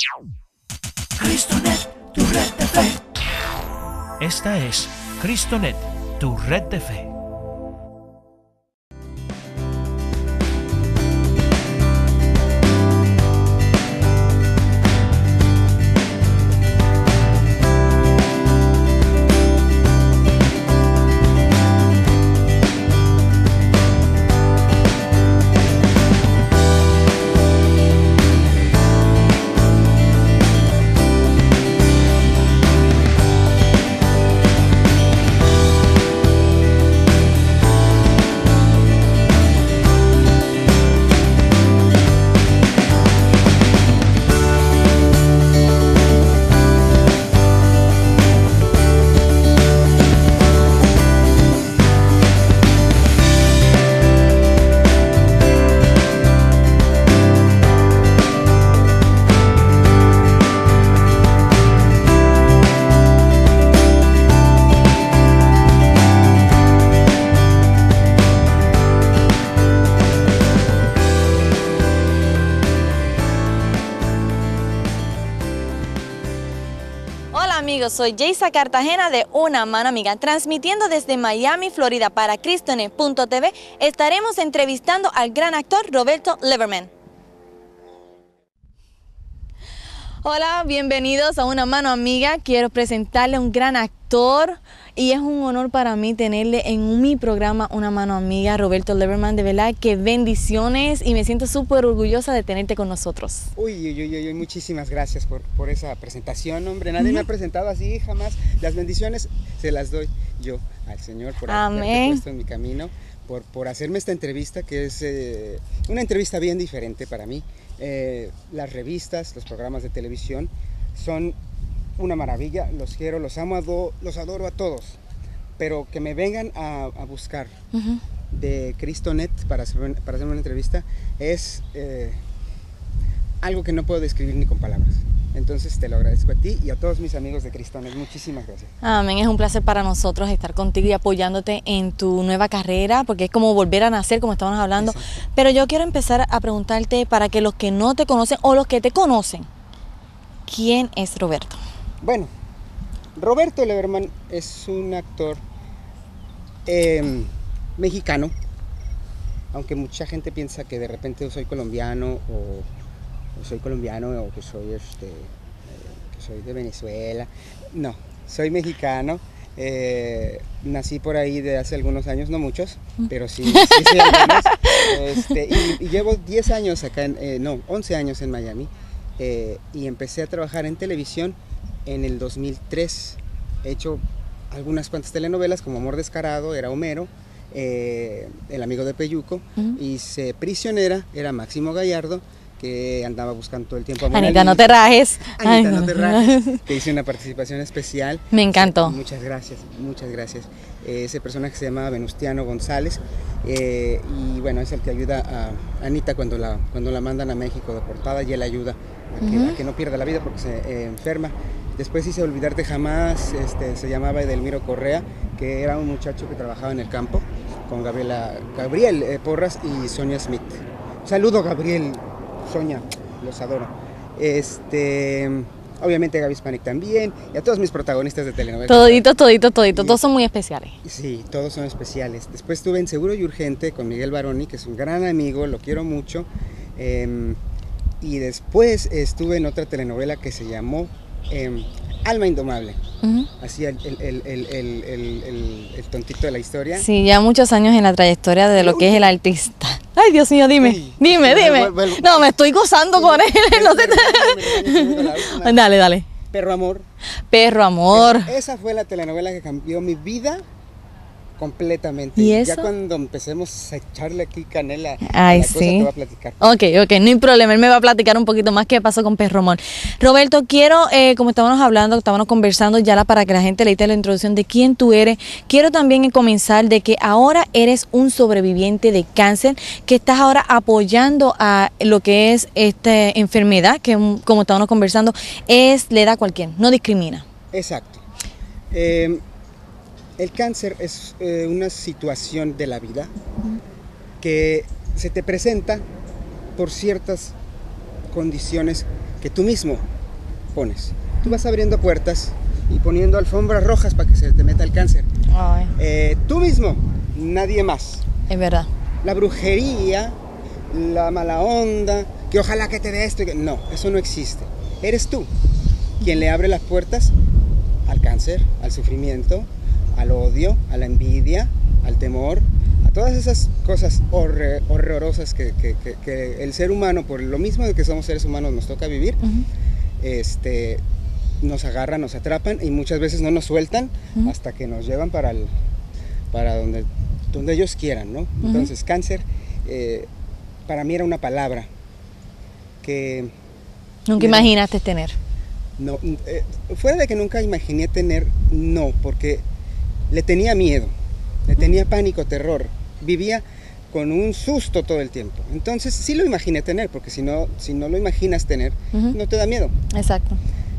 Cristonet, tu red de fe. Esta es Cristonet, tu red de fe. Soy Jaysa Cartagena de Una Mano Amiga, transmitiendo desde Miami, Florida para Cristonet.tv. Estaremos entrevistando al gran actor Roberto Leverman. Hola, bienvenidos a Una Mano Amiga. Quiero presentarle a un gran actor y es un honor para mí tenerle en mi programa Una Mano Amiga, Roberto Leverman. De verdad que bendiciones y me siento súper orgullosa de tenerte con nosotros. Uy, muchísimas gracias por esa presentación, hombre. Nadie me ha presentado así, jamás. Las bendiciones se las doy yo al Señor por haberte puesto en mi camino, por hacerme esta entrevista, que es una entrevista bien diferente para mí. Las revistas, los programas de televisión son una maravilla, los quiero, los amo, los adoro a todos, pero que me vengan a buscar de Cristonet para hacerme una entrevista es algo que no puedo describir ni con palabras. Entonces te lo agradezco a ti y a todos mis amigos de Cristonet. Muchísimas gracias. Amén, es un placer para nosotros estar contigo y apoyándote en tu nueva carrera, porque es como volver a nacer, como estábamos hablando. Exacto. Pero yo quiero empezar a preguntarte, para que los que no te conocen o los que te conocen, ¿quién es Roberto? Bueno, Roberto Leverman es un actor mexicano, aunque mucha gente piensa que de repente soy colombiano o que soy de Venezuela. No, soy mexicano. Nací por ahí de hace algunos años, no muchos, pero sí algunos. Y llevo 10 años acá, 11 años en Miami, y empecé a trabajar en televisión en el 2003. He hecho algunas cuantas telenovelas como Amor Descarado, era Homero, El Amigo de Peyuco, hice Prisionera, era Máximo Gallardo, que andaba buscando todo el tiempo a Mona Anita, Lisa. no te rajes. Anita, no te rajes, que hice una participación especial. Me encantó. Muchas gracias. Ese personaje se llamaba Venustiano González, y bueno, es el que ayuda a Anita cuando la mandan a México deportada, y él ayuda a que no pierda la vida porque se enferma. Después hice Olvidarte Jamás, se llamaba Edelmiro Correa, que era un muchacho que trabajaba en el campo con Gabriel Porras y Sonia Smith. Saludo, Gabriel, Sonia, los adoro. Obviamente Gaby Spanik también, y a todos mis protagonistas de telenovelas. Todito, todos son muy especiales. Sí, todos son especiales. Después estuve en Seguro y Urgente con Miguel Baroni, que es un gran amigo, lo quiero mucho. Y después estuve en otra telenovela que se llamó Alma Indomable. Así el tontito de la historia. Sí, ya muchos años en la trayectoria de lo que es el artista. Ay, Dios mío, dime. No, me estoy gozando con él. Dale. Perro Amor. Esa fue la telenovela que cambió mi vida completamente. ¿Y eso? Ya cuando empecemos a echarle aquí canela a la cosa, te voy a platicar. Ok, no hay problema, él me va a platicar un poquito más qué pasó con Perro Amor. Roberto, quiero, como estábamos conversando ya para que la gente leíte la introducción de quién tú eres, quiero también comenzar de que ahora eres un sobreviviente de cáncer, que estás ahora apoyando a lo que es esta enfermedad, que como estábamos conversando, le da a cualquiera, no discrimina. Exacto. El cáncer es una situación de la vida que se te presenta por ciertas condiciones que tú mismo pones. Tú vas abriendo puertas y poniendo alfombras rojas para que se te meta el cáncer. Ay, Tú mismo, nadie más. es verdad. La brujería, la mala onda, que ojalá que te dé esto. No, eso no existe. Eres tú quien le abre las puertas al cáncer, al sufrimiento, al odio, a la envidia, al temor, a todas esas cosas horrorosas que el ser humano, por lo mismo de que somos seres humanos, nos toca vivir. Nos agarran, nos atrapan y muchas veces no nos sueltan hasta que nos llevan para donde ellos quieran, ¿no? Entonces, cáncer, para mí era una palabra que... Nunca imaginaste tener. No, fuera de que nunca imaginé tener, no, porque le tenía miedo, le tenía pánico, terror, vivía con un susto todo el tiempo. Entonces sí lo imaginé tener, porque si no lo imaginas tener, no te da miedo. Exacto.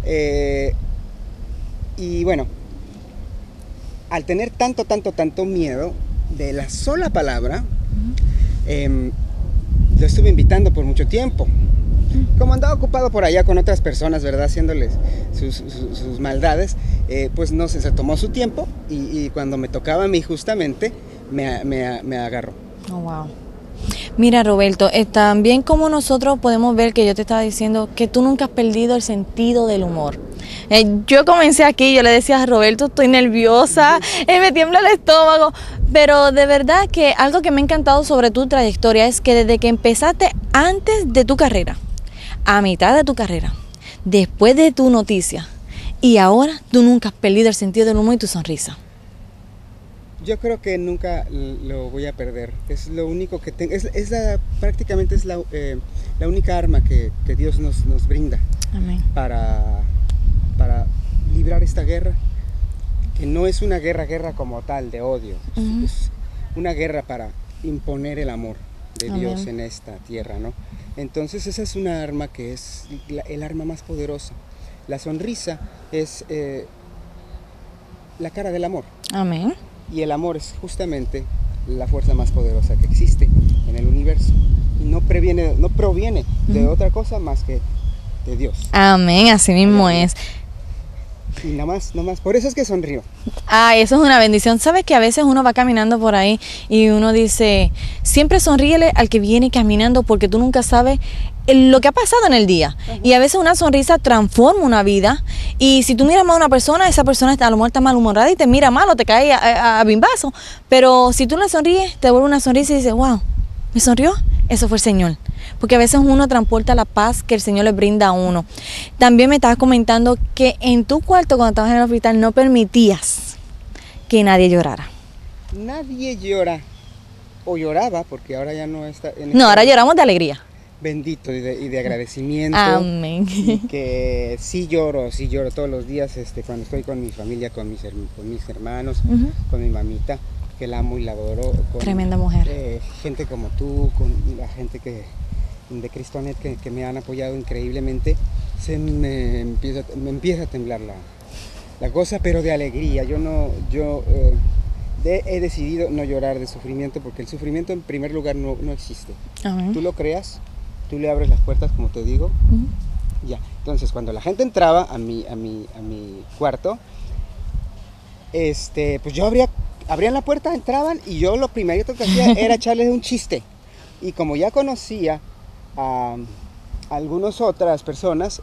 Y bueno, al tener tanto miedo de la sola palabra, lo estuve invitando por mucho tiempo. Como andaba ocupado por allá con otras personas, ¿verdad? Haciéndoles sus maldades, pues no sé, se tomó su tiempo y cuando me tocaba a mí justamente, me agarró. Oh, wow. Mira, Roberto, también como nosotros podemos ver que yo te estaba diciendo que tú nunca has perdido el sentido del humor. Yo comencé aquí, yo le decía a Roberto, estoy nerviosa, me tiembla el estómago, pero de verdad que algo que me ha encantado sobre tu trayectoria es que desde que empezaste antes de tu carrera, a mitad de tu carrera, después de tu noticia y ahora tú nunca has perdido el sentido del humor y tu sonrisa. Yo creo que nunca lo voy a perder. Es lo único que tengo. Prácticamente es la única arma que Dios nos brinda. Amén. Para librar esta guerra, que no es una guerra como tal de odio. Es una guerra para imponer el amor de Dios. Amén. En esta tierra, ¿no? Entonces esa es una arma que es el arma más poderosa. La sonrisa es la cara del amor. Amén. Y el amor es justamente la fuerza más poderosa que existe en el universo. Y no proviene de otra cosa más que de Dios. Amén, así mismo es. Y nada más, por eso es que sonrío. Ay, eso es una bendición. Sabes que a veces uno va caminando por ahí y uno dice, siempre sonríele al que viene caminando porque tú nunca sabes lo que ha pasado en el día. Y a veces una sonrisa transforma una vida. Y si tú miras mal a una persona, esa persona a lo mejor está malhumorada y te mira mal o te cae a bimbazo. Pero si tú le sonríes, te vuelve una sonrisa y dices, wow, ¿me sonrió? Eso fue el Señor. Porque a veces uno transporta la paz que el Señor le brinda a uno. También me estabas comentando que en tu cuarto cuando estabas en el hospital no permitías que nadie llorara. Nadie llora. O lloraba, porque ahora ya no está... No, ahora lloramos de alegría. Bendito y de agradecimiento. Amén. Y que sí lloro todos los días cuando estoy con mi familia, con mis hermanos, con mi mamita, que la amo y la adoro. Con, tremenda mujer. Gente como tú, con la gente de Cristonet que me han apoyado increíblemente, me empieza a temblar la cosa, pero de alegría. He decidido no llorar de sufrimiento, porque el sufrimiento en primer lugar no existe. Amén. Tú lo creas, tú le abres las puertas, como te digo, ya. Entonces, cuando la gente entraba a mi cuarto, pues yo abrían la puerta, entraban y yo lo primero que hacía era echarles un chiste. Y como ya conocía a algunas otras personas,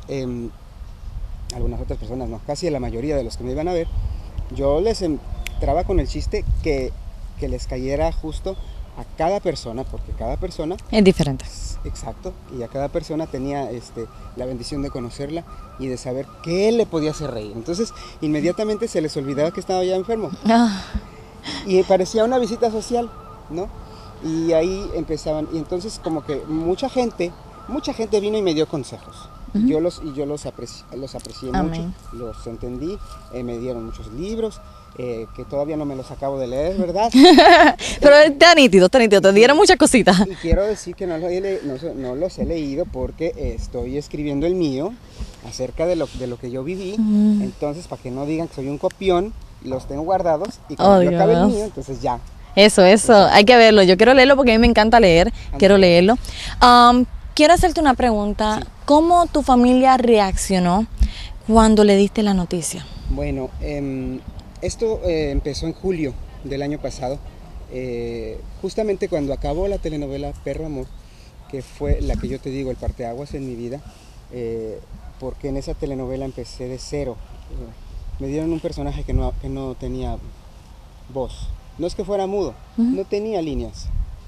no, casi la mayoría de los que me iban a ver, yo les entraba con el chiste que les cayera justo a cada persona, porque cada persona es diferente. Exacto, y a cada persona tenía la bendición de conocerla y de saber qué le podía hacer reír. Entonces, inmediatamente se les olvidaba que estaba ya enfermo. Y parecía una visita social, ¿no? Y ahí empezaban, y entonces como que mucha gente vino y me dio consejos. Yo los aprecié Amén. Mucho, los entendí, me dieron muchos libros, que todavía no me los acabo de leer, ¿verdad? Pero está nítido, te dieron muchas cositas. Y quiero decir que no los he leído porque estoy escribiendo el mío acerca de lo que yo viví. Entonces, para que no digan que soy un copión, los tengo guardados y cuando yo acabe el mío, entonces ya. Eso, hay que verlo. Yo quiero leerlo porque a mí me encanta leer, quiero leerlo. Quiero hacerte una pregunta. Sí. ¿Cómo tu familia reaccionó cuando le diste la noticia? Bueno, esto empezó en julio del año pasado, justamente cuando acabó la telenovela Perro Amor, que fue la que yo te digo, el parteaguas en mi vida, porque en esa telenovela empecé de cero. Me dieron un personaje que no tenía voz, no es que fuera mudo, no tenía líneas.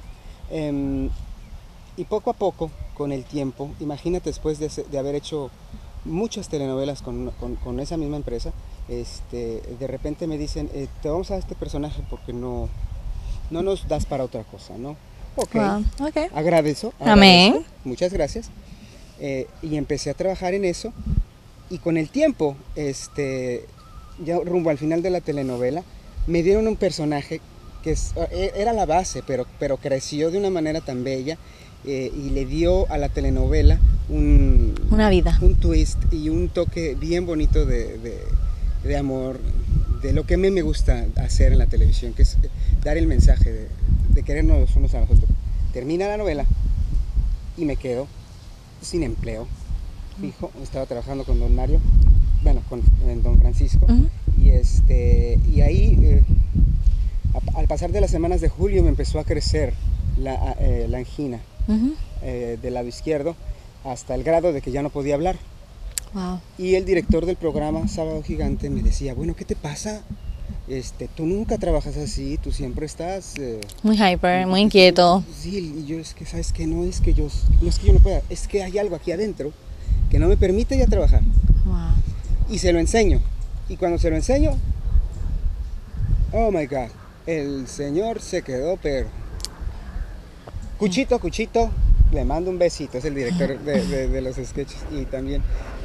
Y poco a poco, con el tiempo, imagínate después de haber hecho muchas telenovelas con esa misma empresa, de repente me dicen, te vamos a dar este personaje porque no nos das para otra cosa, ¿no? Ok, Wow, okay. agradezco, Amén. muchas gracias. Y empecé a trabajar en eso, y con el tiempo, ya rumbo al final de la telenovela, me dieron un personaje que era la base, pero creció de una manera tan bella, y le dio a la telenovela Una vida. un twist y un toque bien bonito de amor, de lo que a mí me gusta hacer en la televisión, que es dar el mensaje de querernos unos a los otros. Termina la novela y me quedo sin empleo fijo. Estaba trabajando con don Mario, bueno, con don Francisco, y ahí, al pasar de las semanas de julio, me empezó a crecer la angina del lado izquierdo, hasta el grado de que ya no podía hablar. Wow. Y el director del programa Sábado Gigante me decía, bueno, ¿qué te pasa? Tú nunca trabajas así, tú siempre estás... Muy hyper, muy inquieto. Sí, y yo es que, ¿sabes qué? No es que yo no pueda, es que hay algo aquí adentro que no me permite ya trabajar. Wow. Y se lo enseño. Y cuando se lo enseño, oh my God, el señor se quedó, pero... Cuchito, le mando un besito, es el director de los sketches. Y también,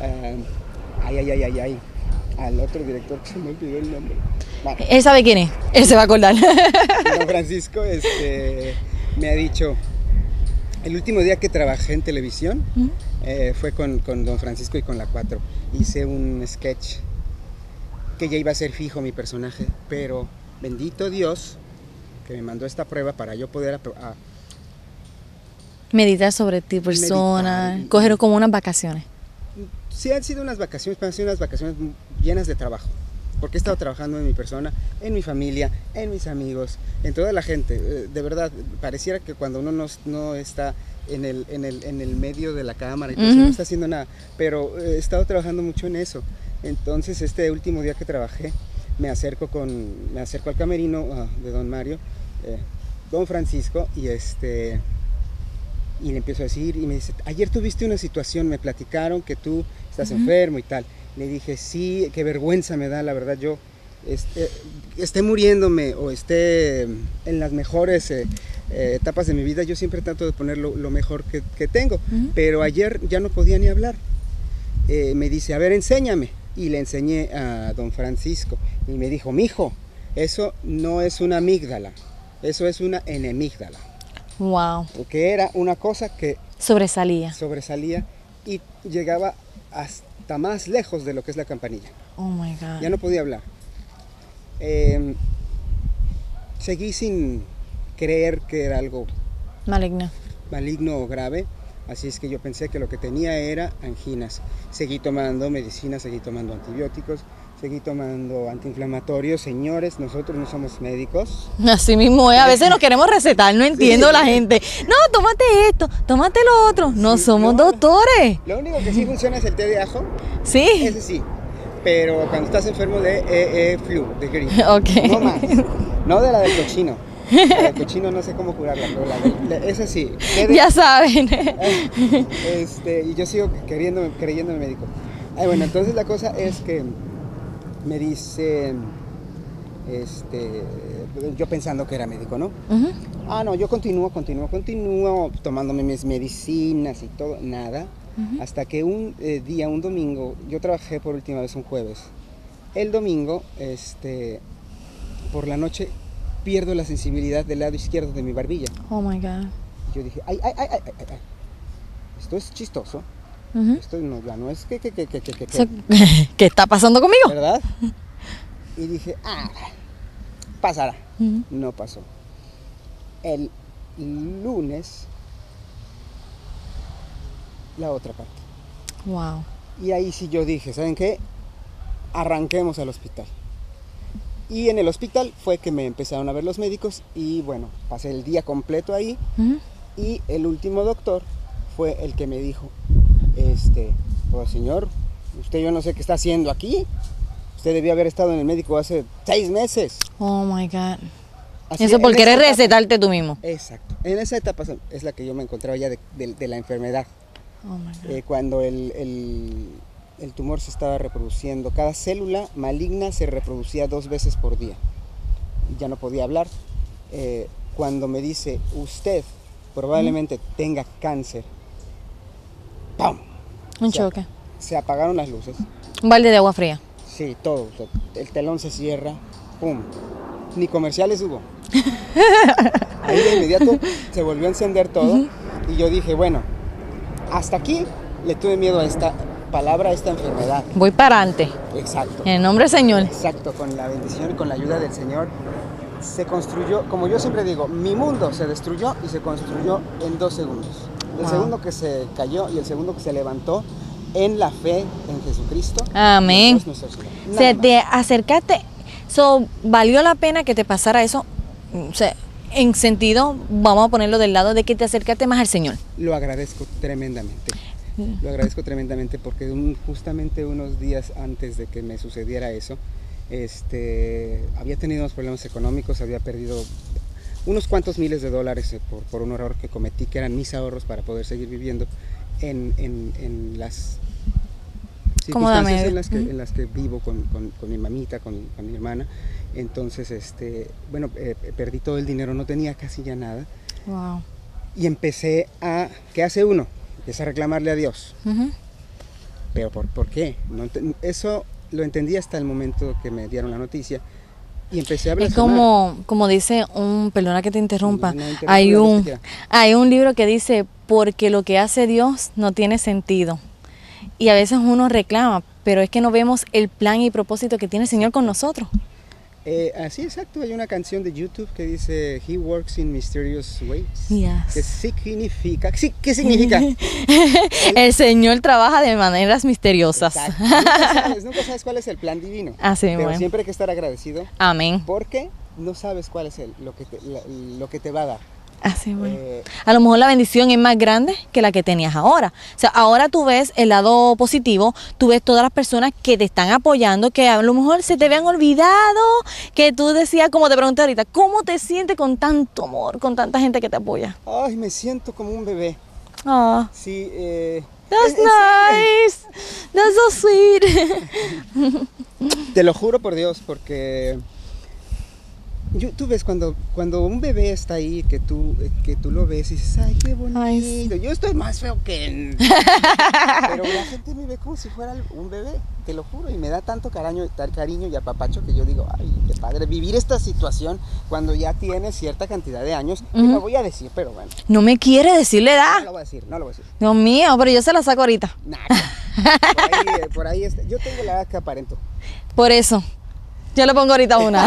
al otro director que se me olvidó el nombre. Bueno, Él sabe quién es, él se va a acordar. don Francisco me ha dicho, el último día que trabajé en televisión fue con don Francisco y con La 4. Hice un sketch que ya iba a ser fijo mi personaje, pero bendito Dios que me mandó esta prueba para yo poder Meditar sobre ti, persona, Meditar y- coger como unas vacaciones. Sí, han sido unas vacaciones, pero han sido unas vacaciones llenas de trabajo, porque he estado trabajando en mi persona, en mi familia, en mis amigos, en toda la gente. De verdad, pareciera que cuando uno no está en el medio de la cámara y todo eso, no está haciendo nada, pero he estado trabajando mucho en eso. Entonces, este último día que trabajé, me acerco al camerino de don Mario, don Francisco, y le empiezo a decir, y me dice, ayer tuviste una situación, me platicaron que tú estás enfermo y tal. Le dije, sí, qué vergüenza me da, la verdad, yo esté muriéndome o esté en las mejores etapas de mi vida, yo siempre trato de poner lo mejor que tengo, pero ayer ya no podía ni hablar. Me dice, a ver, enséñame, y le enseñé a don Francisco, y me dijo, mijo, eso no es una amígdala, eso es una enemígdala. Wow. Porque era una cosa que Sobresalía. sobresalía y llegaba hasta más lejos de lo que es la campanilla. Oh my God. Ya no podía hablar. Seguí sin creer que era algo Maligno. maligno o grave, así es que yo pensé que lo que tenía era anginas. Seguí tomando medicinas, seguí tomando antibióticos, seguí tomando antiinflamatorios. Señores, nosotros no somos médicos. Así mismo es. A veces nos queremos recetar, no entiendo la gente. No, tómate esto, tómate lo otro. No Sí, somos no. doctores. Lo único que sí funciona es el té de ajo, Sí. ese sí. Pero cuando estás enfermo de flu, de gripe, Ok. no más. No de la del cochino. La del cochino no sé cómo curarla, pero esa sí. Ya saben. Y yo sigo creyéndome médico. Bueno, entonces la cosa es que me dice, yo pensando que era médico, ¿no? No, yo continúo tomándome mis medicinas y todo, nada. Hasta que un día, un domingo, yo trabajé por última vez un jueves. El domingo, por la noche, pierdo la sensibilidad del lado izquierdo de mi barbilla. Oh my God. Y yo dije, ay. Esto es chistoso. Esto ya no es que ¿Qué está pasando conmigo? ¿verdad? Y dije, pasará. No pasó. El lunes, la otra parte. Wow. Y ahí sí yo dije, ¿saben qué? Arranquemos al hospital. Y en el hospital fue que me empezaron a ver los médicos y bueno, pasé el día completo ahí. Y el último doctor fue el que me dijo, pues señor, usted yo no sé qué está haciendo aquí. Usted debió haber estado en el médico hace 6 meses. Oh my God. Así, Eso por en querer esa etapa- recetarte tú mismo. Exacto. En esa etapa es la que yo me encontraba ya de la enfermedad. Oh my God. Cuando el tumor se estaba reproduciendo. Cada célula maligna se reproducía 2 veces por día. Ya no podía hablar. Cuando me dice, usted probablemente tenga cáncer. ¡Pum! Un O sea, choque. Se apagaron las luces. Un balde de agua fría. Sí, todo. O sea, el telón se cierra. ¡Pum! Ni comerciales hubo. Ahí de inmediato se volvió a encender todo. Y yo dije, bueno, hasta aquí le tuve miedo a esta palabra, a esta enfermedad. Voy para adelante. Exacto. En el nombre del Señor. Exacto, con la bendición y con la ayuda del Señor se construyó, como yo siempre digo, mi mundo se destruyó y se construyó en 2 segundos. El Wow. segundo que se cayó y el segundo que se levantó en la fe en Jesucristo. Amén. Dios nuestro Señor. Nada Se más. te acercaste. ¿Valió la pena que te pasara eso? O sea, en sentido, vamos a ponerlo del lado de que te acercaste más al Señor. Lo agradezco tremendamente. Lo agradezco tremendamente porque justamente unos días antes de que me sucediera eso, había tenido unos problemas económicos, había perdido unos cuantos miles de dólares por un error que cometí, que eran mis ahorros para poder seguir viviendo en las circunstancias en las que vivo con mi mamita, con mi hermana. Entonces, perdí todo el dinero, no tenía casi ya nada. Wow. Y empecé ¿qué hace uno? Empieza a reclamarle a Dios. ¿Pero por qué? Eso lo entendí hasta el momento que me dieron la noticia y empecé a Es blasfemar. como dice perdona que te interrumpa, No interrumpa, hay lo que un usted quiera. hay un libro que dice, porque lo que hace Dios no tiene sentido. Y a veces uno reclama, pero es que no vemos el plan y propósito que tiene el Señor con nosotros. Así exacto, hay una canción de YouTube que dice He works in mysterious ways. Yes. ¿Qué significa? Sí, ¿qué significa? El Señor trabaja de maneras misteriosas. Exacto. Nunca sabes cuál es el plan divino. Así pero mismo. siempre hay que estar agradecido Amén. porque no sabes cuál es lo que te va a dar. Así mismo. Eh, A lo mejor la bendición es más grande que la que tenías ahora. O sea, ahora tú ves el lado positivo, tú ves todas las personas que te están apoyando, que a lo mejor se te habían olvidado, que tú decías, como te pregunté ahorita, ¿cómo te sientes con tanto amor, con tanta gente que te apoya? Ay, me siento como un bebé. Ah, Sí, that's nice. That's so sweet. te lo juro por Dios, porque tú ves cuando un bebé está ahí, que tú lo ves y dices, ay, qué bonito. Ay, sí. Yo estoy más feo que él. Pero la gente me ve como si fuera un bebé, te lo juro, y me da tanto cariño y apapacho que yo digo, ay, qué padre, vivir esta situación cuando ya tienes cierta cantidad de años, que lo voy a decir, pero bueno, No me quiere decir la no edad. lo voy a decir, no lo voy a decir. Dios mío, pero yo se la saco ahorita. Nada. Por ahí yo tengo la edad que aparento. Por eso. Yo le pongo ahorita una.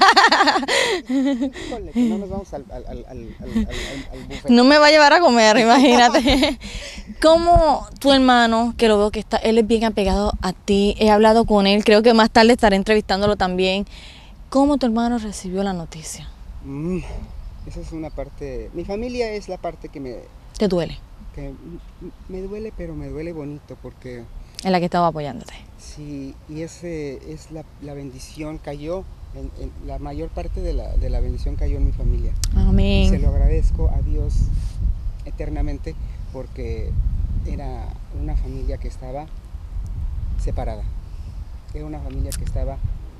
Híjole, que no nos vamos al buffet. No me va a llevar a comer, imagínate. Como tu hermano, que lo veo que él es bien apegado a ti, he hablado con él, creo que más tarde estaré entrevistándolo también. ¿Cómo tu hermano recibió la noticia? Esa es una parte, mi familia es la parte que ¿Te duele? me duele, pero me duele bonito porque En la que estaba apoyándote. sí, y es la bendición cayó, la mayor parte de la bendición cayó en mi familia. Y se Amén. lo agradezco a Dios eternamente porque era una familia que estaba separada, era una familia que estaba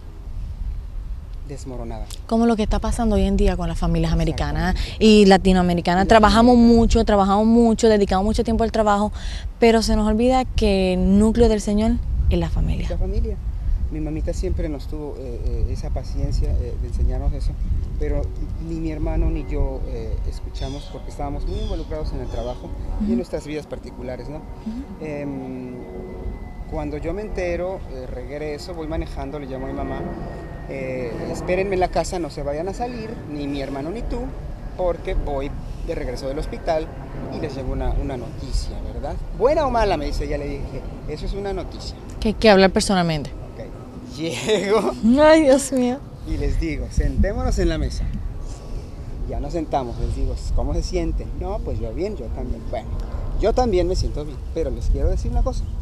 desmoronada. Como lo que está pasando hoy en día con las familias americanas Exactamente. y latinoamericanas. Trabajamos mucho, dedicamos mucho tiempo al trabajo, pero se nos olvida que el núcleo del Señor es la familia. La familia. Mi mamita siempre nos tuvo esa paciencia de enseñarnos eso, pero ni mi hermano ni yo escuchamos porque estábamos muy involucrados en el trabajo y en nuestras vidas particulares, ¿no? Cuando yo me entero, regreso, voy manejando, le llamo a mi mamá, espérenme en la casa, no se vayan a salir, ni mi hermano ni tú, porque voy de regreso del hospital y les llegó una noticia, ¿verdad? ¿Buena o mala? Me dice, ya le dije, eso es una noticia. Que hay que hablar personalmente. Ok. Llego Ay, Dios mío. y les digo, sentémonos en la mesa. Ya nos sentamos, les digo, ¿cómo se sienten? No, pues yo bien, yo también. Bueno, yo también me siento bien, pero les quiero decir una cosa.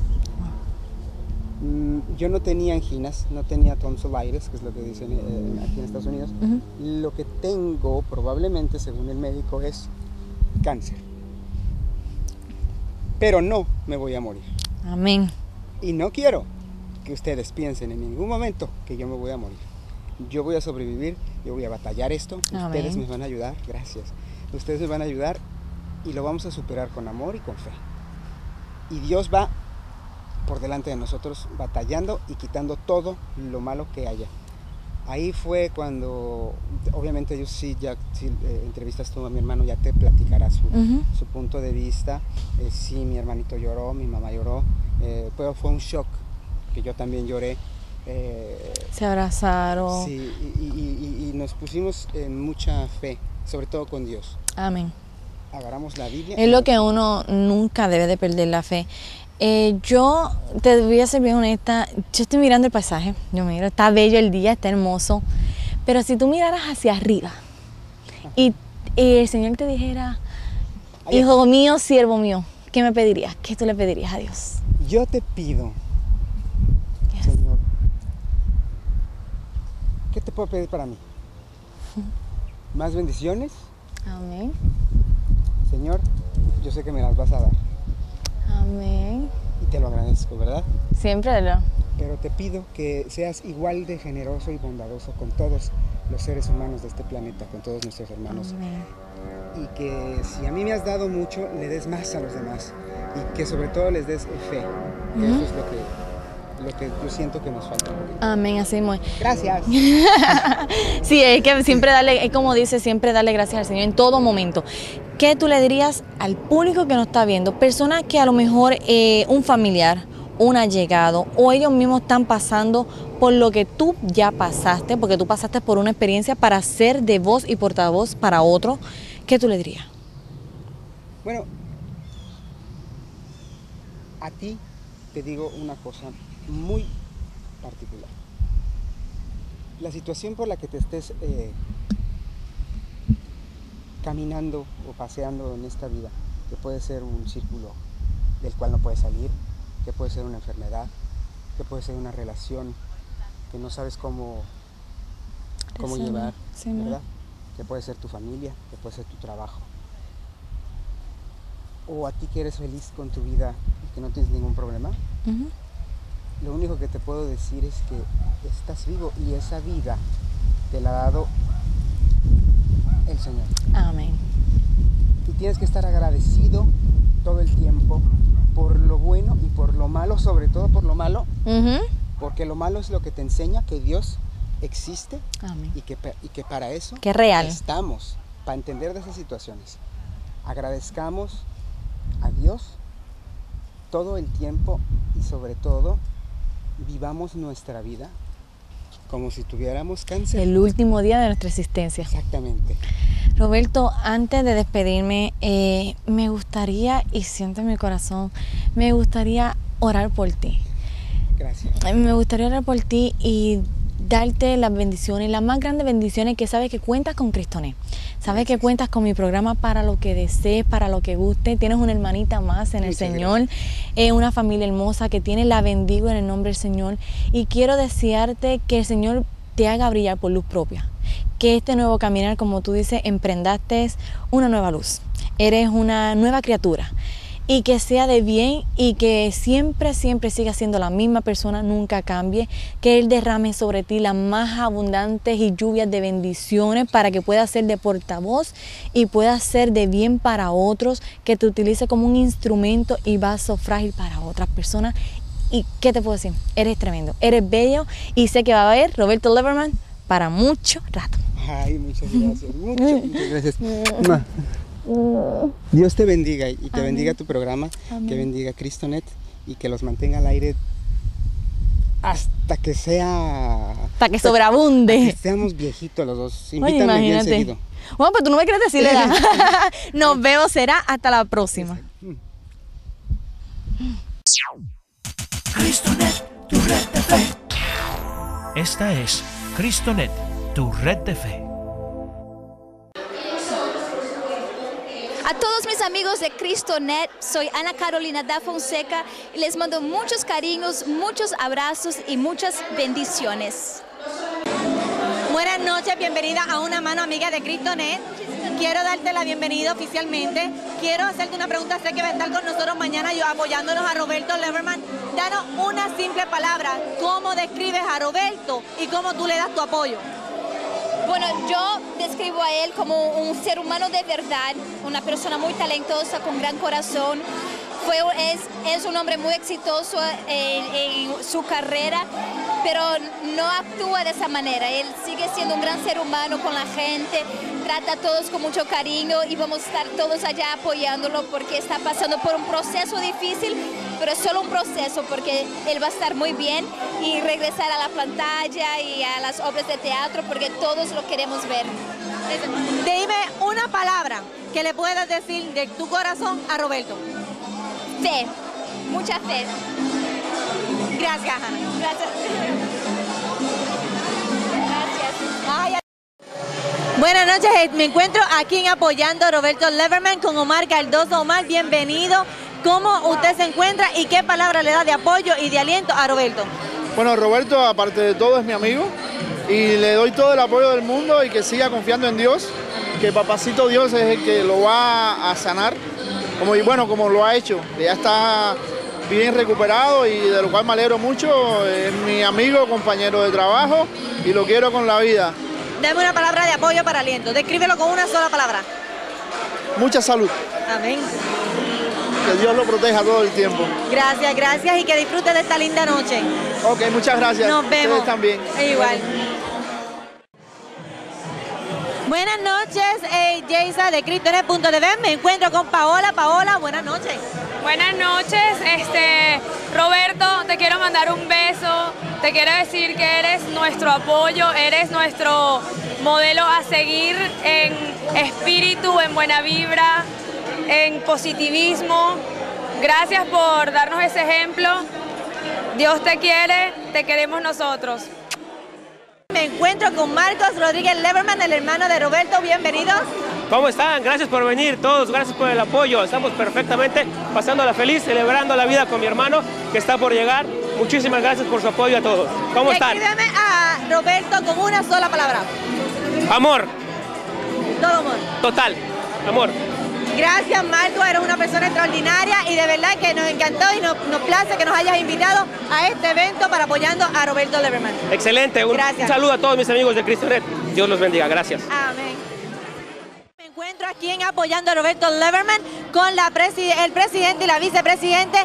Yo no tenía anginas, no tenía tonsillitis, que es lo que dicen aquí en Estados Unidos. Lo que tengo probablemente, según el médico, es cáncer. Pero no me voy a morir. Amén. Y no quiero que ustedes piensen en ningún momento que yo me voy a morir. Yo voy a sobrevivir, yo voy a batallar esto. Amén. Ustedes me van a ayudar, gracias. Ustedes me van a ayudar y lo vamos a superar con amor y con fe. Y Dios va por delante de nosotros batallando y quitando todo lo malo que haya. Ahí fue cuando, obviamente yo sí, ya si entrevistas tú a mi hermano ya te platicará su punto de vista. Sí, mi hermanito lloró, mi mamá lloró, pero fue un shock, que yo también lloré. Se abrazaron. Sí, y nos pusimos en mucha fe, sobre todo con Dios. Amén. Agarramos la Biblia. Es lo que uno nunca debe de perder la fe. Yo te voy a ser bien honesta, yo estoy mirando el paisaje, yo miro, está bello el día, está hermoso, pero si tú miraras hacia arriba y el Señor te dijera, hijo mío, siervo mío, ¿qué me pedirías? ¿Qué tú le pedirías a Dios? Yo te pido, Yes. Señor, ¿qué te puedo pedir para mí? ¿Más bendiciones? Amén. Señor, yo sé que me las vas a dar Amén. y te lo agradezco, ¿verdad? Siempre lo. Pero te pido que seas igual de generoso y bondadoso con todos los seres humanos de este planeta, con todos nuestros hermanos. Amén. Y que si a mí me has dado mucho, le des más a los demás. Y que sobre todo les des fe. Que eso es lo que yo siento que nos falta. Amén, así mismo. Gracias. Sí, es que siempre darle, es como dice, siempre darle gracias al Señor en todo momento. ¿Qué tú le dirías al público que nos está viendo? Personas que a lo mejor un familiar, un allegado o ellos mismos están pasando por lo que tú ya pasaste, porque tú pasaste por una experiencia para ser de voz y portavoz para otro. ¿Qué tú le dirías? Bueno, a ti te digo una cosa muy particular. La situación por la que te estés caminando o paseando en esta vida, que puede ser un círculo del cual no puedes salir, que puede ser una enfermedad, que puede ser una relación que no sabes cómo llevar, Sí, ¿verdad? Que puede ser tu familia, que puede ser tu trabajo. O a ti que eres feliz con tu vida y que no tienes ningún problema, lo único que te puedo decir es que estás vivo y esa vida te la ha dado el Señor. Amén. Y tienes que estar agradecido todo el tiempo por lo bueno y por lo malo, sobre todo por lo malo, porque lo malo es lo que te enseña que Dios existe. Amén. Y que para eso Que es real. estamos, para entender de esas situaciones. Agradezcamos a Dios todo el tiempo y sobre todo vivamos nuestra vida como si tuviéramos cáncer. El último día de nuestra existencia. Exactamente. Roberto, antes de despedirme, me gustaría, y siento en mi corazón, me gustaría orar por ti. Gracias. Me gustaría orar por ti y darte las bendiciones, las más grandes bendiciones, que sabes que cuentas con Cristonet. Sabes que cuentas con mi programa para lo que desees, para lo que guste. Tienes una hermanita más en el Muchas Señor, una familia hermosa que tiene, la bendigo en el nombre del Señor. Y quiero desearte que el Señor te haga brillar por luz propia. Que este nuevo caminar, como tú dices, emprendaste una nueva luz. Eres una nueva criatura. Y que sea de bien y que siempre, siempre siga siendo la misma persona, nunca cambie. Que Él derrame sobre ti las más abundantes y lluvias de bendiciones para que puedas ser de portavoz y puedas ser de bien para otros. Que te utilice como un instrumento y vaso frágil para otras personas. ¿Y qué te puedo decir? Eres tremendo, eres bello y sé que va a haber Roberto Leverman para mucho rato. Ay, muchas gracias. Muchas gracias. Dios te bendiga y te Amén. bendiga tu programa, Amén. que bendiga Cristonet y que los mantenga al aire hasta que sea para que sobreabunde. Seamos viejitos los dos. Oye, Invítame bien imagínate. seguido. Bueno, pues tú no me quieres decir la edad. Nos vemos, será hasta la próxima. Cristonet, tu red de fe. Esta es Cristonet, tu red de fe. A todos mis amigos de Cristonet, soy Ana Carolina da Fonseca y les mando muchos cariños, muchos abrazos y muchas bendiciones. Buenas noches, bienvenida a Una Mano Amiga de Cristonet. Quiero darte la bienvenida oficialmente. Quiero hacerte una pregunta, sé que va a estar con nosotros mañana yo apoyándonos a Roberto Leverman. Danos una simple palabra, ¿cómo describes a Roberto y cómo tú le das tu apoyo? Bueno, yo describo a él como un ser humano de verdad, una persona muy talentosa, con gran corazón. Es un hombre muy exitoso en su carrera, pero no actúa de esa manera. Él sigue siendo un gran ser humano con la gente, trata a todos con mucho cariño y vamos a estar todos allá apoyándolo porque está pasando por un proceso difícil, pero es solo un proceso porque él va a estar muy bien y regresar a la pantalla y a las obras de teatro porque todos lo queremos ver. Dime una palabra que le puedas decir de tu corazón a Roberto. Fe, mucha fe. Gracias, Ana. Gracias. Gracias. Buenas noches, me encuentro aquí en Apoyando a Roberto Leverman con Omar Cardoso. Omar, bienvenido. ¿Cómo usted se encuentra y qué palabra le da de apoyo y de aliento a Roberto? Bueno, Roberto, aparte de todo, es mi amigo y le doy todo el apoyo del mundo y que siga confiando en Dios, que Papacito Dios es el que lo va a sanar, como lo ha hecho, que ya está bien recuperado y de lo cual me alegro mucho. Es mi amigo, compañero de trabajo y lo quiero con la vida. Dame una palabra de apoyo para aliento. Descríbelo con una sola palabra. Mucha salud. Amén. Que Dios lo proteja todo el tiempo. Gracias, gracias y que disfrute de esta linda noche. Ok, muchas gracias. Nos vemos. Ustedes también. Igual. Buenas noches, Yeisa de Cristonet.tv. Me encuentro con Paola. Paola, buenas noches. Buenas noches, Roberto, te quiero mandar un beso, te quiero decir que eres nuestro apoyo, eres nuestro modelo a seguir en espíritu, en buena vibra, en positivismo. Gracias por darnos ese ejemplo. Dios te quiere, te queremos nosotros. Me encuentro con Marcos Rodríguez Leverman, el hermano de Roberto. Bienvenidos. ¿Cómo están? Gracias por venir todos, gracias por el apoyo. Estamos perfectamente pasándola feliz, celebrando la vida con mi hermano que está por llegar. Muchísimas gracias por su apoyo a todos. ¿Cómo están? Descríbeme a Roberto con una sola palabra. Amor. Todo amor. Total. Amor. Gracias, Marcos, eres una persona extraordinaria y de verdad que nos encantó y nos place que nos hayas invitado a este evento para apoyando a Roberto Leverman. Excelente. Un saludo a todos mis amigos de Cristonet. Dios los bendiga. Gracias. Amén. Me encuentro aquí en Apoyando a Roberto Leverman con el presidente y la vicepresidente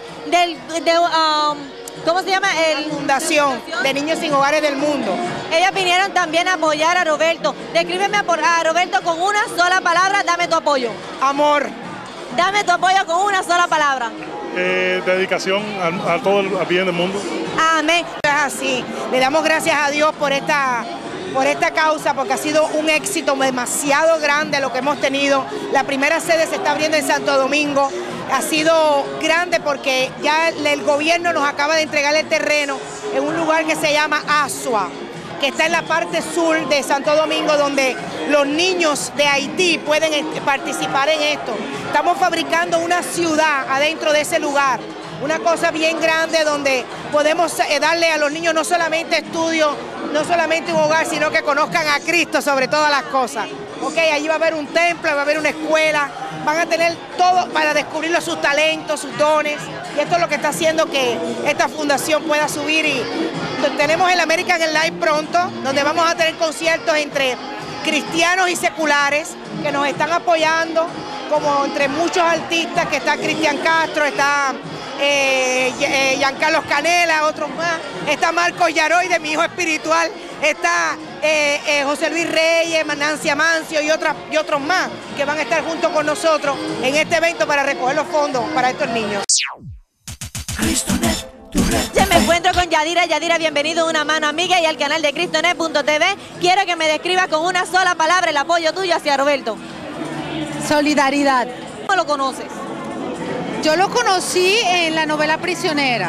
¿cómo se llama? La Fundación de Niños Sin Hogares del Mundo. Ellas vinieron también a apoyar a Roberto. Descríbeme a Roberto con una sola palabra, dame tu apoyo. Amor. Dame tu apoyo con una sola palabra. Dedicación a todo el bien del mundo. Amén. Es así. Le damos gracias a Dios por esta causa, porque ha sido un éxito demasiado grande lo que hemos tenido. La primera sede se está abriendo en Santo Domingo. Ha sido grande porque ya el gobierno nos acaba de entregar el terreno en un lugar que se llama Asua, que está en la parte sur de Santo Domingo, donde los niños de Haití pueden participar en esto. Estamos fabricando una ciudad adentro de ese lugar, una cosa bien grande donde podemos darle a los niños no solamente estudio, no solamente un hogar, sino que conozcan a Cristo sobre todas las cosas. Ok, allí va a haber un templo, va a haber una escuela, van a tener todo para descubrir sus talentos, sus dones, y esto es lo que está haciendo que esta fundación pueda subir. Y tenemos el American Live pronto, donde vamos a tener conciertos entre cristianos y seculares que nos están apoyando, como entre muchos artistas, que está Cristian Castro, está Giancarlo Canela, otros más, está Marcos Yaroy de mi hijo espiritual, está José Luis Reyes, Nancy Amancio y otros más que van a estar junto con nosotros en este evento para recoger los fondos para estos niños. Cristonet, Ya me encuentro con Yadira. Yadira, bienvenido a Una Mano Amiga y al canal de cristonet.tv. Quiero que me describas con una sola palabra el apoyo tuyo hacia Roberto. Solidaridad. ¿Cómo lo conoces? Yo lo conocí en la novela Prisionera.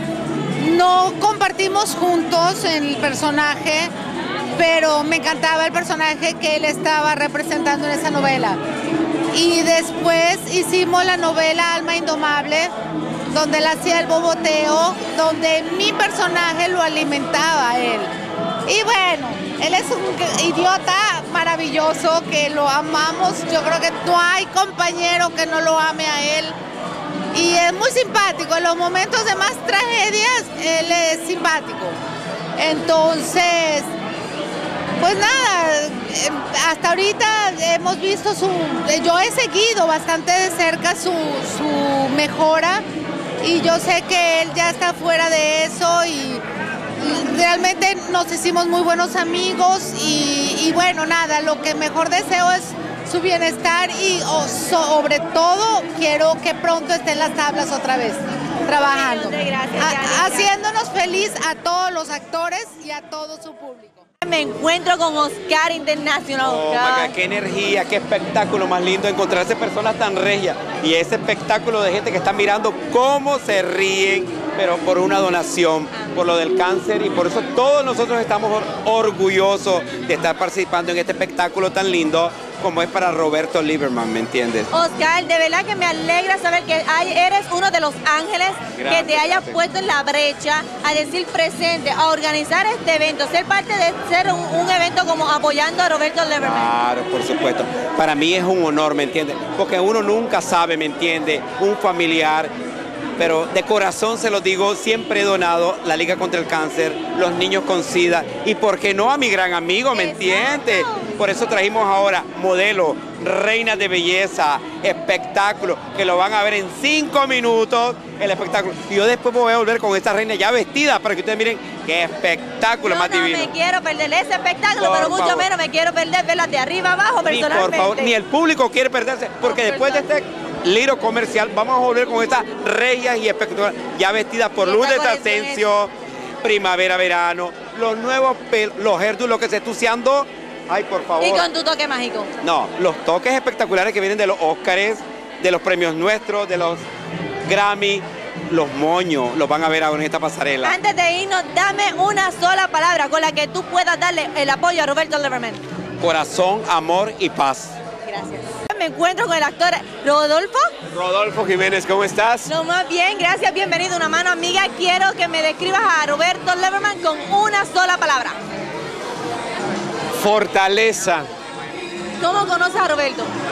No compartimos juntos el personaje, pero me encantaba el personaje que él estaba representando en esa novela. Y después hicimos la novela Alma Indomable, donde él hacía el boboteo, donde mi personaje lo alimentaba a él. Y bueno, él es un idiota maravilloso que lo amamos. Yo creo que no hay compañero que no lo ame a él. Y es muy simpático. En los momentos de más tragedias, él es simpático. Entonces, pues nada, hasta ahorita hemos visto yo he seguido bastante de cerca su mejora y yo sé que él ya está fuera de eso y realmente nos hicimos muy buenos amigos y bueno, nada, lo que mejor deseo es su bienestar y sobre todo quiero que pronto esté en las tablas otra vez, trabajando, haciéndonos feliz a todos los actores y a todo su público. Me encuentro con Oscar Internacional. Maga, qué energía, qué espectáculo más lindo encontrarse personas tan regias y ese espectáculo de gente que está mirando cómo se ríen, pero por una donación, por lo del cáncer y por eso todos nosotros estamos orgullosos de estar participando en este espectáculo tan lindo como es para Roberto Lieberman, ¿me entiendes? Oscar, de verdad que me alegra saber que eres uno de los ángeles que te hayas puesto en la brecha a decir presente, a organizar este evento, ser parte de ser un evento como apoyando a Roberto Lieberman. Claro, por supuesto. Para mí es un honor, ¿me entiendes? Porque uno nunca sabe, ¿me entiende? Un familiar, pero de corazón se lo digo, siempre he donado la Liga contra el Cáncer, los niños con SIDA y por qué no a mi gran amigo, ¿me entiende? Por eso trajimos ahora modelos, reinas de belleza, espectáculo, que lo van a ver en 5 minutos el espectáculo. Y yo después me voy a volver con esta reina ya vestida para que ustedes miren qué espectáculo más divino. No me quiero perder ese espectáculo, pero mucho menos me quiero perder verlas de arriba abajo personalmente. Por favor, ni el público quiere perderse, porque después de este libro comercial vamos a volver con estas regias y espectaculares, ya vestidas por Lourdes Asensio, primavera, verano, los nuevos los hairdos, lo que se está usando. Ay, por favor. Y con tu toque mágico. No, los toques espectaculares que vienen de los Óscares, de los premios nuestros, de los Grammy, los moños, los van a ver ahora en esta pasarela. Antes de irnos, dame una sola palabra con la que tú puedas darle el apoyo a Roberto Lieberman. Corazón, amor y paz. Gracias. Me encuentro con el actor Rodolfo. Rodolfo Jiménez, ¿cómo estás? Lo más bien, gracias, bienvenido a Una Mano Amiga. Quiero que me describas a Roberto Lieberman con una sola palabra. Fortaleza. ¿Cómo conoces a Roberto?